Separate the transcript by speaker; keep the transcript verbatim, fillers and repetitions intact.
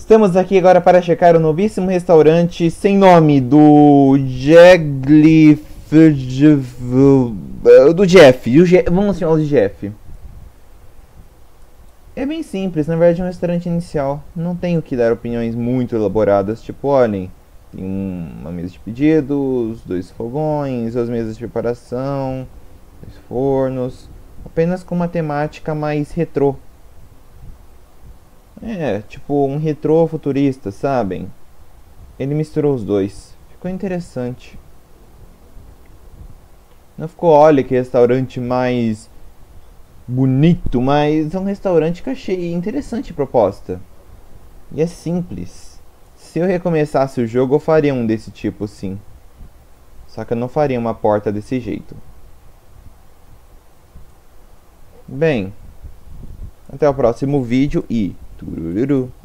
Speaker 1: Estamos aqui agora para checar o novíssimo restaurante sem nome do Jegli... do Jeff. Do Je... Vamos chamar de Jeff. É bem simples, na verdade é um restaurante inicial. Não tenho que dar opiniões muito elaboradas, tipo, olhem, tem uma mesa de pedidos, dois fogões, duas mesas de preparação, dois fornos, apenas com uma temática mais retrô. É, tipo um retrô futurista, sabem? Ele misturou os dois. Ficou interessante. Não ficou, olha que restaurante mais bonito, mas é um restaurante que eu achei interessante a proposta. E é simples. Se eu recomeçasse o jogo, eu faria um desse tipo, sim. Só que eu não faria uma porta desse jeito. Bem, até o próximo vídeo e... turururu.